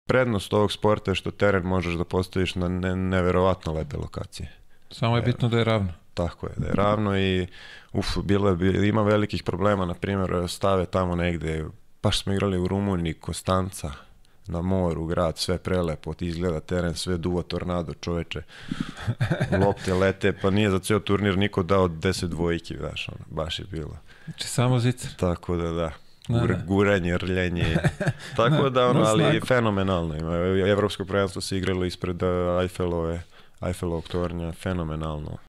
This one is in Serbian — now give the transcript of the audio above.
prednost ovog sporta je što teren možeš da postaviš na neverovatno lepe lokacije. Samo je bitno da je ravno. Tako je, da je ravno i ima velikih problema, na primjer stave tamo negde, baš smo igrali u Rumuniji, Konstanca, na moru, grad, sve prelepo, izgleda teren, sve duva tornado, čoveče, lopte lete, pa nije za ceo turnir niko dao 10 dvojki, znaš, baš je bilo. Znači samo zicer. Tako da. Guranje, rljenje, tako da, ali fenomenalno. Evropsko prvenstvo se igralo ispred Eiffelovog tornja, fenomenalno.